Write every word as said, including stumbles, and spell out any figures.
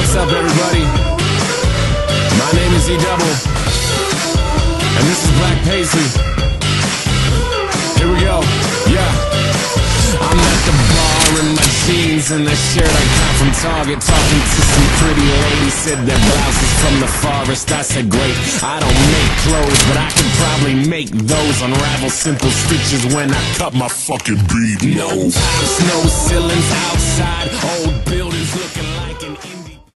What's up, everybody? My name is E Double, and this is Black Paisley. Here we go. Yeah. I'm at the bar in my jeans and the shirt I got from Target, talking to some pretty lady. Said their blouse is from the forest. I said great, I don't make clothes, but I can probably make those. Unravel simple stitches when I cut my fucking bead nose. No ceilings outside, old buildings looking